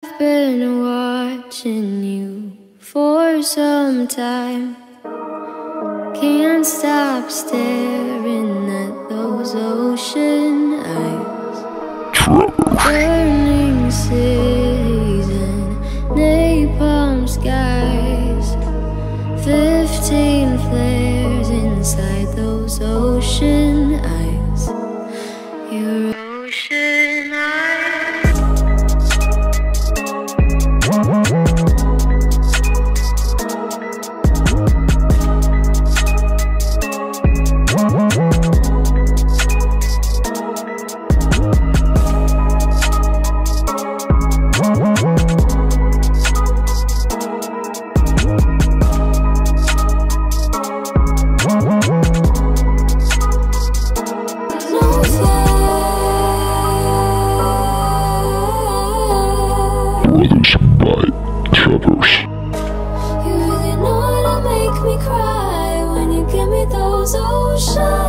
I've been watching you for some time. Can't stop staring at those ocean eyes. Burning cities and napalm skies. 15 flares inside those ocean eyes. Your ocean eyes. By Derechos. You really know how to make me cry when you give me those oceans.